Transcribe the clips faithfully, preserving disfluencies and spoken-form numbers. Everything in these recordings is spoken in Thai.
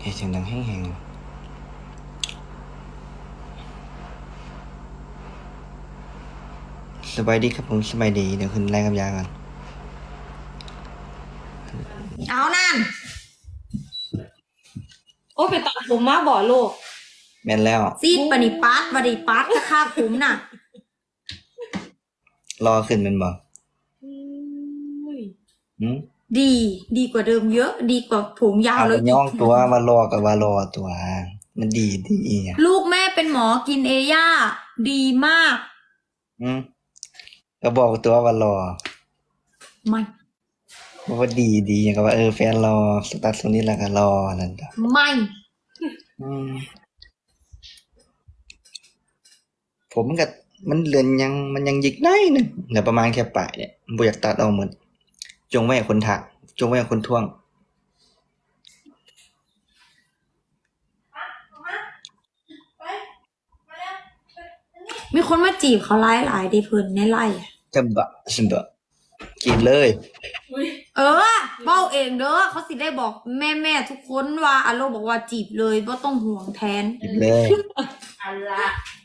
เสียงดังแห้งๆสบายดีครับผมสบายดีเดี๋ยวขึ้นแรงกับยาก่อนเอานั่นโอ้ไปตัดผมมาบ่อโลกแม่นแล้วซีดปนิปัสปนิปัสก็ค่าคุ้มน่ะรอขึ้นเป็นบ่ดีดีกว่าเดิมเยอะดีกว่าผมยาวเลยย่องตัวมารอกับว่ารอตัวมันดีดีลูกแม่เป็นหมอกินเอย่าดีมากอืมก็บอกตัวว่ารอไม่ว่าดีดีอย่างกับว่าเออแฟนรอสตาร์ทตรงนี้แล้วก็รอนั่นจ้ะไม่อืมผมมันก็มันเลือนยังมันยังยิกได้นึงเดี๋ยวประมาณแค่ปลายเนี่ยบ่อยากตัดออกหมดจงไว้ให้คนถักจงไว้ให้คนท่วงมีคนมาจีบเขาไล่หลายดีเพิ่นในไล่จะบะสิบะจีบเลยเออเบ้าเองเด้อเขาสิได้บอกแม่แม่ทุกคนว่าอาโลบอกว่าจีบเลยบ่ต้องห่วงแทนจีบเลยอัลละ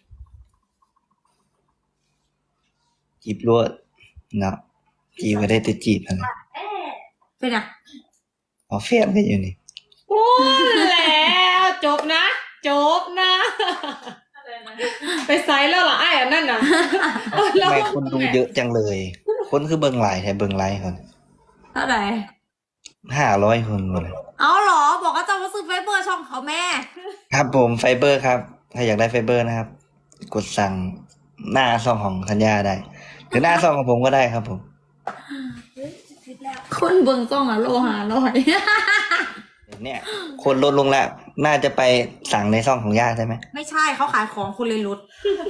จีบรวดนะจีบก็ได้แต่จีบอะไรเป็นอ่ะอ๋อเฟียนกันอยู่นี่โอ้แล้วจบนะจบนะไปไซส์แล้วเหรอไอ้อันนั่นน่ะไม่คนดูเยอะจังเลยคนคือเบิ่งไลน์แทนเบิ่งไลน์คนเท่าไหร่ห้าร้อยคนหมดเลยเอาหรอบอกว่าจะมาซื้อไฟเบอร์ช่องเขาแม่ครับผมไฟเบอร์ครับถ้าอยากได้ไฟเบอร์นะครับกดสั่งหน้าซองของธัญญาได้หรือหน้าซองของผมก็ได้ครับผมคนเบิ่งซ่องอะโลหะร้อยเนี่ยคนลดลงแล้วน่าจะไปสั่งในซ่องของย่าใช่ไหมไม่ใช่เขาขายของคุณเลยลด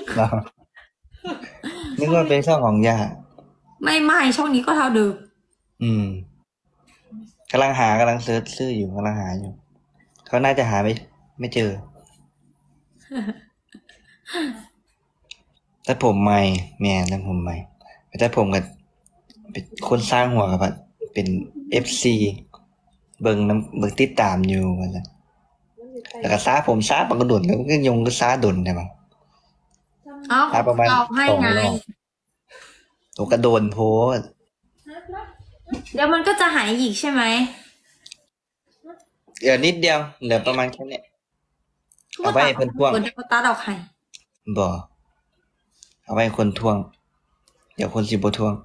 นึกว่าเป็นช่องของย่าไม่ไม่ช่องนี้ก็เท่าเดิมอืมกำลังหากำลังเซิร์ชชื่ออยู่กำลังหาอยู่เขาน่าจะหาไม่ไม่เจอแต่ผมใหม่แม่แต่ผมใหม่แต่ผมกับเป็นคนสร้างหัวกับเป็นเอฟซีเบิ่งน้ำเบิ่งติดตามอยู่ว่าซั่นแล้วก็ซาผมซาปกระดุนแล้วก็ยงก็ซาดุนใช่มั้ยอ้าวประมาณให้ไงโตกระโดนโพสเดี๋ยวมันก็จะหายอีกใช่ไหมเดี๋ยวนิดเดียวเหลือประมาณแค่นี้เอาไว้เพิ่นท่วงเพิ่นตาดอกไข่บ่เอาไว้คนท่วงเดี๋ยวคนสิบ่ท่วง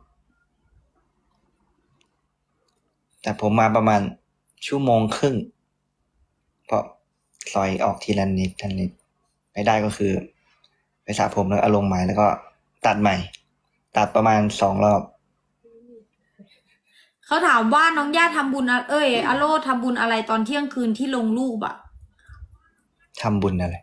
แต่ผมมาประมาณชั่วโมงครึ่งเพราะซอยออกทีละนิดทีละนิดไม่ได้ก็คือไปสระผมแล้วเอาลงใหม่แล้วก็ตัดใหม่ตัดประมาณสองรอบเขาถามว่าน้องย่าทำบุญเอ้ยอโลทำบุญอะไรตอนเที่ยงคืนที่ลงรูปอะทำบุญอะไร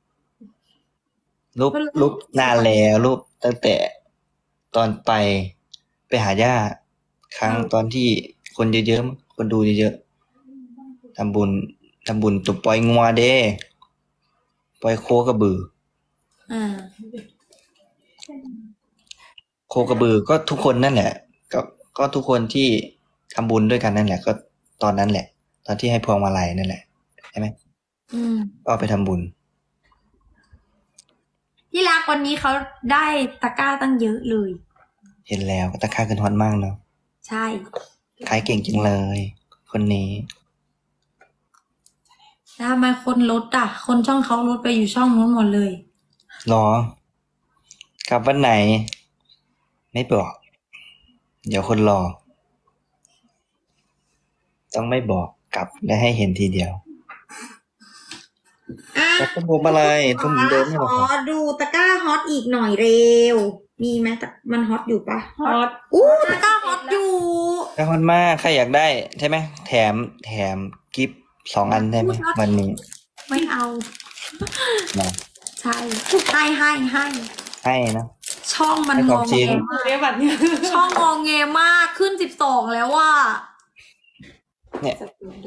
รูปรูปนานแล้วรูปตั้งแต่ตอนไปไปหาย่าครั้งตอนที่คนเยอะๆคนดูเยอะๆทำบุญทำบุญตุบปล่อยงัวเด้ปล่อยโคกระบืออ่าโคกระบือก็ทุกคนนั่นแหละก็ก็ทุกคนที่ทำบุญด้วยกันนั่นแหละก็ตอนนั้นแหละตอนที่ให้พวงมาลัยนั่นแหละใช่ไหมอืมก็ไปทำบุญที่รักวันนี้เขาได้ตะกร้าตั้งเยอะเลยเห็นแล้วตะกร้าขึ้นฮอตมากเนาะใช่ขายเก่งจริงเลยคนนี้ทำไมคนลดอ่ะคนช่องเขาลดไปอยู่ช่องนู้นหมดเลยหรอกลับวันไหนไม่บอกเดี๋ยวคนรอต้องไม่บอกกลับและให้เห็นทีเดียวแต่ต้มผมอะไรต้มเดิมไม่หรอกขอดูตะกร้าฮอตอีกหน่อยเร็วมีไหมมันฮอตอยู่ปะฮอตอู้ตะกร้าฮอตอยู่ตะฮอตมากใครอยากได้ใช่ไหมแถมแถมกิฟต์สองอันได้ไหมวันนี้ไม่เอาใช่ให้ให้ให้ให้นะช่องมันงงเงมากช่องงงเงมากขึ้นสิบสองแล้วว่าเนี่ย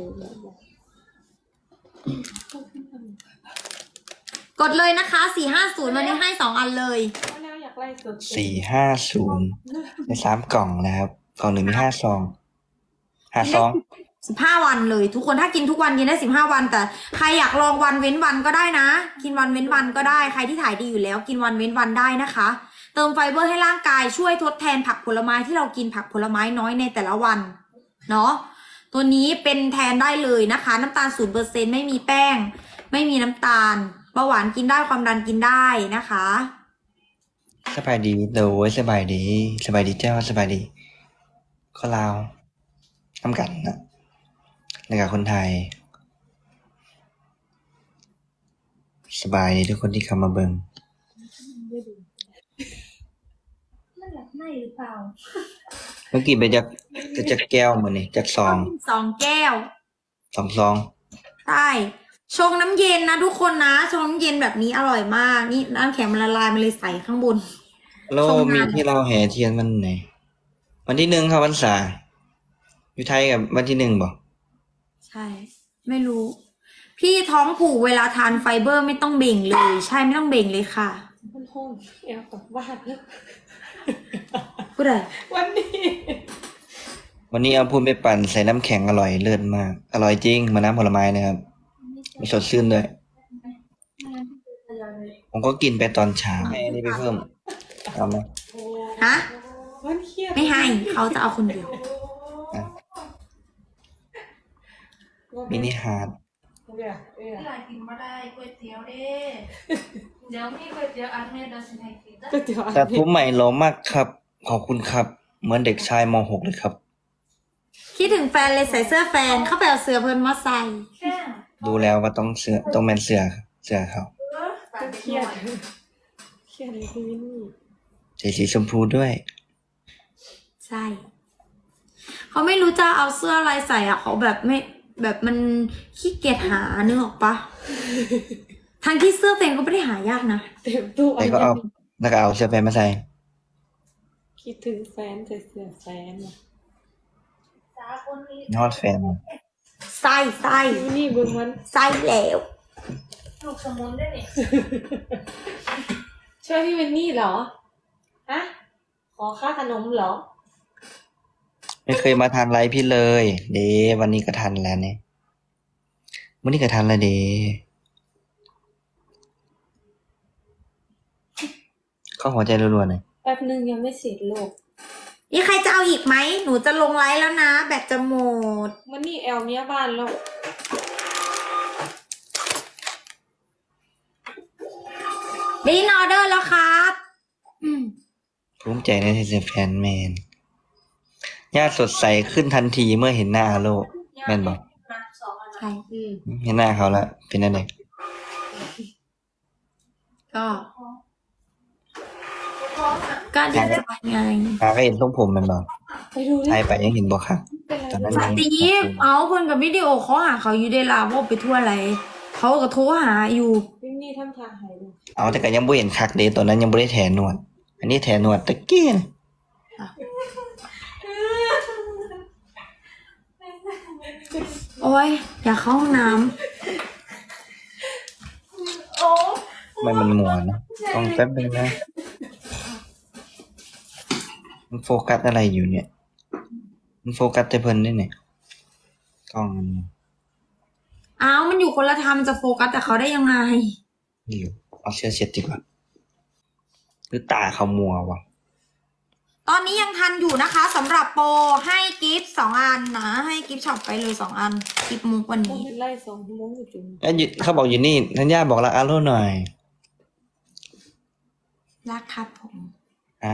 กดเลยนะคะสี่ห้าศูนย์วันนี้ให้สองอันเลยสี่ห้าศูนย์ในสามกล่องนะครับกล่องหนึ่งมีห้าซองห้าซองสิบห้าวันเลยทุกคนถ้ากินทุกวันกินได้สิบห้าวันแต่ใครอยากลองวันเว้นวันก็ได้นะ กินวันเว้นวันก็ได้ใครที่ถ่ายดีอยู่แล้วกินวันเว้นวันได้นะคะ เติมไฟเบอร์ให้ร่างกายช่วยทดแทนผักผลไม้ที่เรากินผักผลไม้น้อยในแต่ละวันเนาะตัวนี้เป็นแทนได้เลยนะคะน้ำตาลศูนย์เปอร์เซ็นต์ไม่มีแป้งไม่มีน้ำตาลเบาหวานกินได้ความดันกินได้นะคะสบายดีโดยสบายดีสบายดีเจ้าสบายดีก็ลาวทำกันนะแล้วกับคนไทยสบายดีทุกคนที่เข้ามาเบิ่งมันหลับในหรือเปล่าเมื่อกี้ไปจากไปจากแก้วมาเนี่ยจากซองสองแก้วสองซองใช่ชงน้ำเย็นนะทุกคนนะชงน้ำเย็นแบบนี้อร่อยมากนี่น้ำแข็งมันละลายมันเลยใส่ข้างบนแล้วชงงานมีที่เราแห่เทียนมันไหนวันที่หนึ่งครับวันษาอยู่ไทยกับวันที่หนึ่งบอกใช่ ไม่รู้ พี่ท้องผูกเวลาทานไฟเบอร์ไม่ต้องเบ่งเลย ใช่ไม่ต้องเบ่งเลยค่ะมันห้องแอลกลับบ้านแล้วพูดอะไรวันนี้วันนี้เอาพูนไปปั่นใส่น้ำแข็งอร่อยเลิศมาก อร่อยจริงเหมือนน้ำผลไม้นะครับมีสดชื่นด้วยผมก็กินไปตอนเช้าแม่นี่ไปเพิ่มเอาไหมฮะวันเครียดไม่ให้เขาจะเอาคนเดียวอ่ะมินิฮาร์ดเดี๋ยวเดี๋ยวหลายกินมาได้ก๋วยเตี๋ยวเด้ เดี๋ยวมีก๋วยเตี๋ยวอันเนี้ยเดี๋ยวฉันให้กินนะก็เดี๋ยวแต่ทุกใหม่หล่อมากครับ ขอบคุณครับ เหมือนเด็กชายม หกเลยครับคิดถึงแฟนเลยใส่เสื้อแฟน เข้าไปเอาเสื้อเพิ่นมาใส่แค่ดูแล้วว่าต้องเสือต้องแมนเสือเสือเขาปากเคเด็กรีหยน่ดอยเครียดเลยพี่นี่ใส่สีชมพูด้วยใช่ เขาไม่รู้จะเอาเสื้ออะไรใส่อ่ะเขาแบบไม่แบบมันขี้เกียจหาเนื้อออกปะ ทั้งที่เสื้อตัวเองก็ไม่ได้หายากนะเต็มตู้แต่ก็เอาแล้วก็เอาเสื้อแฟนมาใส่คิดถึงแฟนใส่เสื้อแฟนอะสาคนนี้ยอดแฟนใส่ใส่พี่นี่เบิ่งมันใส่แล้วลูกสมุนได้เนี่ยช่วยพี่เวนนี่เหรอฮะขอค่าขนมเหรอไม่เคยมาทานไรพี่เลย เดวันนี้ก็ทันแล้วเนี่ยวันนี้ก็ทันแล้วเดเข้าหัวใจรัวๆหน่อยแป๊บนึงยังไม่เสร็จโลกนี่ใครจะเอาอีกไหม หนูจะลงไลฟ์แล้วนะ แบตจะหมดมันนี่แอลเมียบ้านแล้วได้ยินออเดอร์แล้วครับอืมภูมิใจในที่เป็นแฟนแมนญาติสดใสขึ้นทันทีเมื่อเห็นหน้าอาโลแมนบอกนะสองอันใช่อืมเห็นหน้าเขาแล้วเป็นอะไรก็พร้อมอ่ะก็ดีใจไงตาก็เห็นทรงผมแมันบอกไปดูดิไทยไปยังเห็นบอกครับเป็นอะไรตอนนั้นสยังตีฟเอาเพิ่นกับวิดีโอเขาหาเขาอยู่ได้ลาว่าไปทั่วอะไร เขาก็โทรหาอยู่พี่นี่ทำทางหายดูเอาแต่ก็ยังบ่เห็นคักเดตอนนั้นยังบ่ได้แถหนวด อันนี้แถหนวดตะเกียนโอ้ยอยากเข้าห้องน้โอ้มันมันหมวนนะต้องแป๊บนึงนะมันโฟกัสอะไรอยู่เนี่ย มันโฟกัสแต่เพิ่นได้เนี่ยกล้องมันำอ้าวมันอยู่คนละทางมันจะโฟกัสแต่เขาได้ยังไงอยู่เอาเสื้อเช็ดดีกว่าหรือตาเขามัววะตอนนี้ยังทันอยู่นะคะสำหรับโปรให้กิฟต์สองอันนะ ให้กิฟต์ช็อปไปเลยสองอันกิฟต์มุกวันต้องนี้ไปไล่สองชั่วโมงอยู่จริงแล้วอยู่เขาบอกอยู่นี่ทัญญาบอกรักอาโลหน่อยรักครับผมฮะ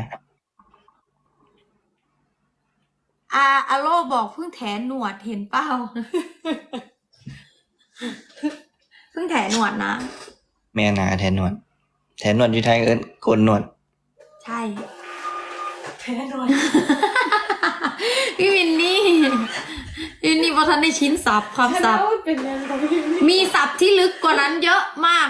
อาอาโลบอกเพิ่งแถหนวดเห็นเปล่า เพิ่งแถหนวดนะแม่นาแทนหนวด แทนหนวดอยู่ไทยเอิ้นโกนหนวดใช่แพ้โดนพี่วินนี่พี่วินนี่พอทันได้ชิ้นสับความฉันสับว่าเป็นยังไงพี่นี่มีสับที่ลึกกว่านั้นเยอะมาก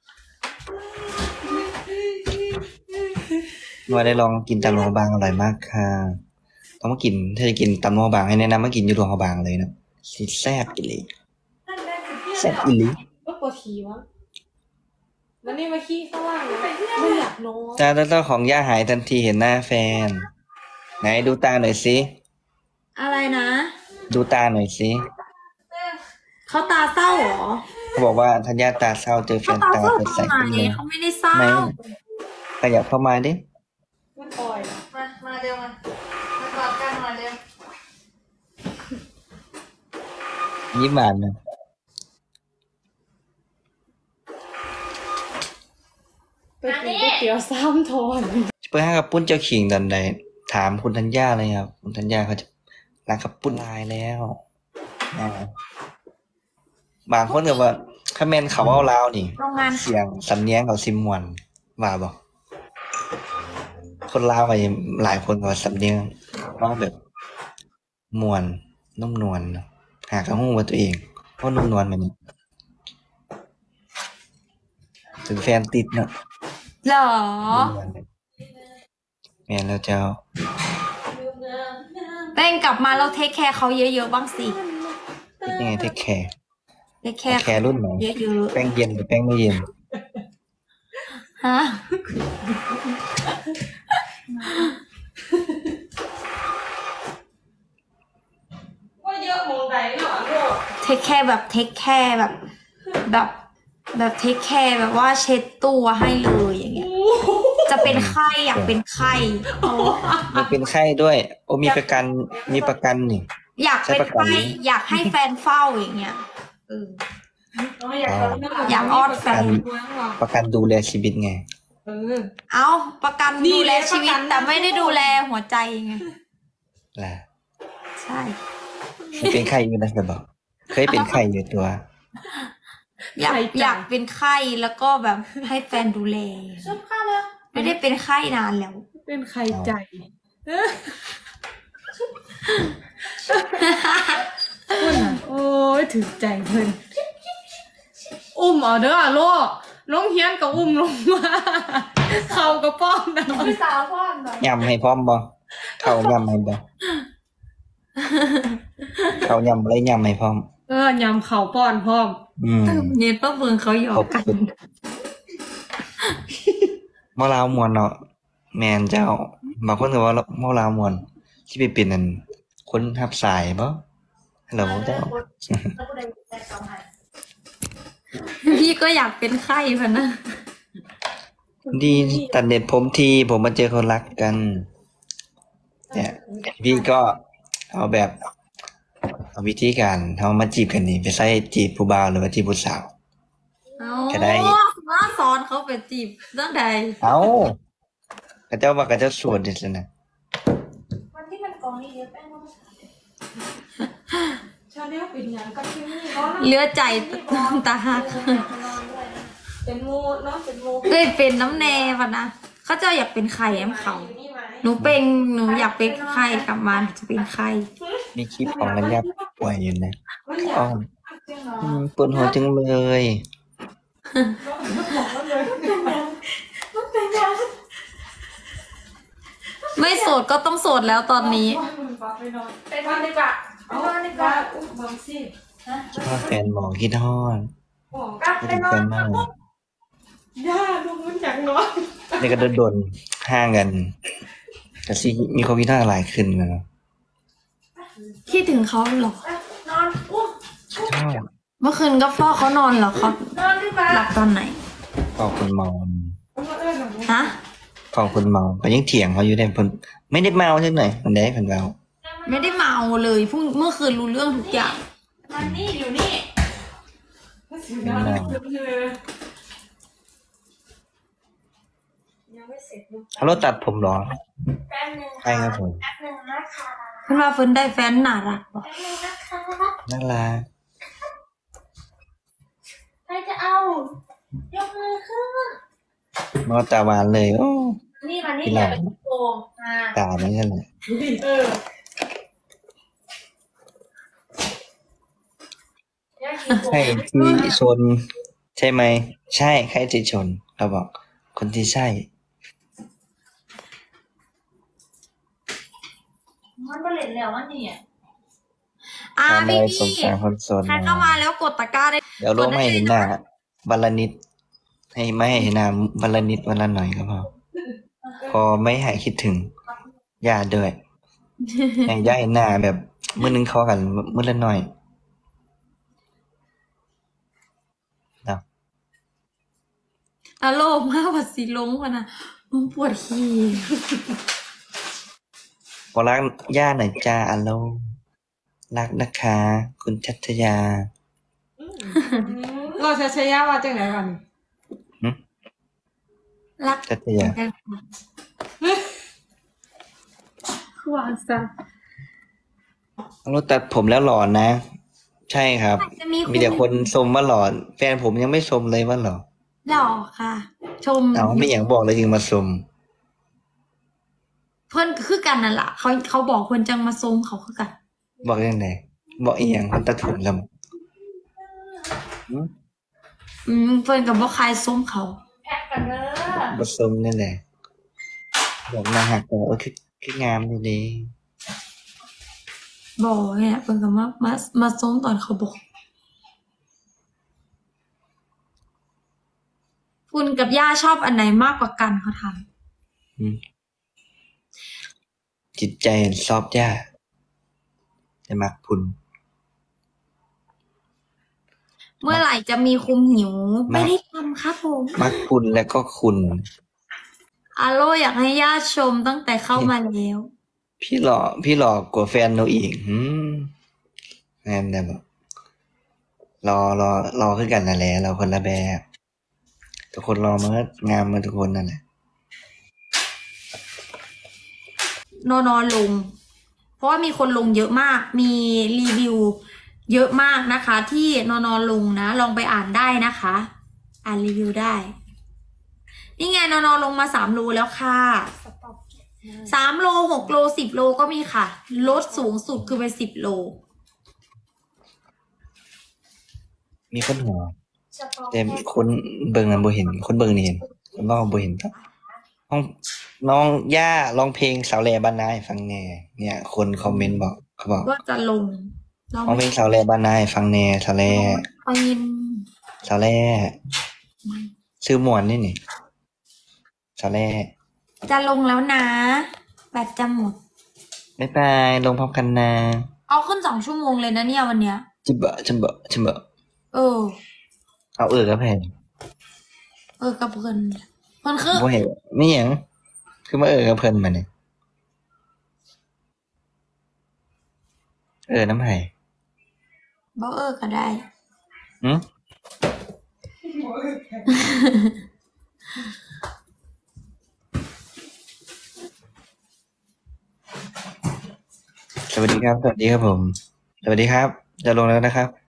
ว่าได้ลองกินตำหลวงพระบางอร่อยมากค่ะ ต้องมากิน ถ้าจะกินตำหลวงพระบางให้แนะนำมากินอยู่หลวงพระบางเลยนะสิแซ่บอีหลีนั่นได้สิเที่ยวแซ่บอีหลีก็ปวดขี้วะมันนี่มาขี้ข้างล่างเลยไม่อยากนอนจ้าเจ้าของย่าหายทันทีเห็นหน้าแฟน ไหนดูตาหน่อยสิอะไรนะดูตาหน่อยสิเขาตาเศร้าเหรอเขาบอกว่าธัญญาตาเศร้าเจอแฟเขานตาตาเศร้าสดตใสรงไหนขึ้นเลยเขาไม่ได้เศร้าไม่ขยับเข้ามาดิมันปล่อยนะมา มาเร็วมามากอดกันมาเร็วยิ้มหวานนะไปกินก๋วยเตี๋ยวซ้ำทอนเพื่อให้กับปุ้นเจ้าขิงตอนใดถามคุณธัญญาเลยครับคุณธัญญาเขาจะรักกับปุ้นลายแล้วอ่าบางคนก็ว่าคอมเมนต์เขาเอาลาวนี่โรงงานเสียงสำเนียงเขาซิมมวนว่าบอกคนลาวไปหลายคนก็ว่าสำเนียงว่าแบบมวนนุ่มนวลหากระหู้ว่าตัวเองเพราะนุ่มนวลมันนี่ถึงแฟนติดเนาะเหรอแม่นแล้วเจ้าแป้งกลับมาเราเทคแคร์เขาเยอะๆบ้างสิเป็นยังไงเทคแคร์เทคแคร์แคร์รุ่นไหนเยอะแป้งเย็นหรือแป้งไม่เย็นๆฮะว่าเยอะมองใดเนาะลูกเทคแคร์แบบเทคแคร์แบบแบบแบบเทคแคร์แบบว่าเช็ดตัวให้เลยอย่างเงี้ย จะเป็นไข้อยากเป็นไข้โอ้มีเป็นไข้ด้วย โอ้มีประกันมีประกันนี่อยากเป็นใช้ประกันไข้ไหมอยากให้แฟนเฝ้าอย่างเงี้ยเอออยากอยากอ้อนแฟนประกันดูแลชีวิตไงเออเอาประกันนี่ดูแลเลยชีวิประกัตนแต่ไม่ได้ดูแลหัวใจไงล่ะใช่มีเป็นไข้อยู่นะจะบอก เคยเป็นไข้อยู่ตัวอยากใครจ่ายอยากเป็นไข้แล้วก็แบบให้แฟนดูแลซุปข้าวเร็วไม่ได้เป็นไข้นานแล้วเป็นใครใจคุณอ่ะโอ้ยถึงใจเพิ่นอุ้มเอาเด้อลูกลงเฮียนกับอุ้มลงมาเขากับป้อมนะพี่สาวพ่อหน่อยยำให้พร้อมบ่เขายำให้บ่เขายำอะไรยำให้พร้อมเออยำเขาป้อนพร้อมอืมเย็นป้าเบืองเขาหยอกกันเมื่อลาวมวนเนาะแมนเจ้าบางคนก็ว่าเมื่อลาวมวนที่ไปเป็นนั่นคนทับสายบ่ฮัลโหลเจ้าแล้วกูได้แต่สองหันพี่ก็อยากเป็นไข้พันนะดีตัดเด็ดผมทีผมมาเจอคนรักกันเนี่ยพี่ก็เอาแบบเอาวิธีการเอามาจีบกันนี่ไปใส่จีบผู้บ่าวหรือว่าจีบผู้สาวเอาก็ได้มาสอนเขาไปจีบเรื่องใดเอากระเจ้าว่ากระเจ้าสวดดิสนะวันที่มันกองนี่เยอะแป้งมันชาแนลเป็นยังกับที่นี่เหลือใจตาหักนอนด้วยนะเป็นมูเนาะเป็นมูเอ้ยเป็นน้ำแน่ปะนะเขาเจ้าอยากเป็นไข่แอมเขา หนูเป็นหนูอยากเป็นไข้กลับมาหนูจะเป็นไข้มีคลิปของรัญญาป่วยอยู่นะอ้อมจริงเหรออืมปวดหัวจังเลยไม่โสดก็ต้องโสดแล้วตอนนี้ไปนอนไปนอนดีกว่าไปนอนดีกว่าอุ้มบังซี่คิดว่าแฟนบอกคิดฮอดบอกคิดถึงแฟนมากเลยย่าดูมันจากนอนนี่ก็โดนๆห่างกันแต่สิมีความคิดฮอดหลายขึ้นนะเนาะคิดถึงเขาเหรอนอนอุ้มคิดฮอดเมื่อคืนก็พ่อเขานอนเหรอเขานอนดีกว่าหลับตอนไหนขอบคุณเมาฮะขอบคุณเมาก็ยังเถียงเขาอยู่ได้เพิ่นไม่ได้เมาจังหน่อยมันได้เพิ่นเมาไม่ได้เมาเลยพรุ่งเมื่อคืนรู้เรื่องทุกอย่างมันนี่อยู่นี่ ยังไม่เสร็จลูกฮัลโหลตัดผมเหรอแป๊บนึงใช่ครับผมแป๊บนึงนะคะเพื่อนว่าเฟิร์นได้แฟนน่ารักบอกแป๊บนึงนะคะน่ารักใครจะเอา ยกมือขึ้นมอตาหวานเลยโอ้นี่มานี่อย่าไปโกงมาตาไม่ใช่เลยเอออย่าขี้โกงใช่ที่ชน ใช่ไหมใช่ใครที่ชนเราบอก คนที่ใช่มันก็เล่นแล้ววันนี้อ่ะอ่าทำอะไรพี่สงสารคนโสดใครเข้ามาแล้วกดตะกร้าได้เดี๋ยวโลกไม่เห็นหน้าวันละนิด ให้ไม่ให้เห็นหน้าวันละนิดวันละหน่อยก็พอพอไม่หายคิดถึงญาติด้วยให้ญาติเห็นหน้าแบบมื้อหนึงเขากันมื้อละหน่อยเนาะอโลมากกว่าสีลงกว่านะมึงปวดขี้ขอรักย่าหน่อยจ้าอัลโลรักนะคะ คุณชัชยาเราชัชยาว่าจังไหนกันหึรักชัชยาคือว่าซะเราตัดผมแล้วหล่อนะ ใช่ครับจะมีมีแต่คนชมว่าหล่อแฟนผมยังไม่ชมเลยว่าหล่อหล่อค่ะ ชมเอาไม่อย่างบอกเลยจึงมาชมเพื่อนก็คือกันนั่นแหละเขาเขาบอกเพื่อนจังมาส้มเขาคือกันบอกยังไงบอกอีหยังคนตัดผมแล้วมั้งหึอืมเพื่อนกับว่าใครส้มเขาแพ็กกันเด้อบ่ชมนี่แหละบอกมาหักแต่ว่าคือคืองามดีบอกเนี่ยเพื่อนกับว่ามามาส้มตอนเขาบอก คุณกับย่าชอบอันไหนมากกว่ากันเขาถามๆหึจิตใจชอบย่าจะมักพุนเมื่อไหร่จะมีคุมหิว ไม่ได้ทำครับผมมักคุณแล้วก็คุณอาโลอยากให้ย่าชมตั้งแต่เข้ามาแล้วพี่หล่อพี่หล่อกว่าแฟนเราอีกหืมงานแต่แบบรอรอรอขึ้นกันนั่นแหละเราคนละแบบทุกคนรอมันก็งามมาทุกคนนั่นแหละนอนอนลง เพราะว่ามีคนลงเยอะมาก มีรีวิวเยอะมากนะคะ ที่นอนอนลงนะ ลองไปอ่านได้นะคะ อ่านรีวิวได้ นี่ไงนอนอนลงมาสามโลแล้วค่ะสามโลหกโลสิบโลก็มีค่ะ ลดสูงสุดคือไปสิบโลมีคนหัวเฉพาะแต่คนเบิ่งนั้นบ่เห็น คนเบิ่งนี่เห็นคนนอกบ่เห็นครับน้องน้องย่าร้องเพลงสาวแลบ้านนาให้ฟังแหน่เนี่ย คนคอมเมนต์บอกเขาบอกว่าจะลงเราร้องเพไม่ลงสาวแลบ้านนาให้ฟังแหน่สาวแลปีนสาวแลชื่อมวนนี่นี่สาวแลจะลงแล้วนะ แบตจะหมดบ๊ายบายลงพร้อมกันนะเอาขึ้นสองชั่วโมงเลยนะเนี่ยวันเนี้ยจิบะจิบะจิบะเออเอาเออกับแพงเออกับเพิ่นเพิ่นคือบ่เห็นมีหยังคือมาเออกับเพิ่นมาเนี่ยเออน้ำไห้บ่เออก็ได้หึสวัสดีครับ สวัสดีครับผม สวัสดีครับ จะลงแล้วนะครับ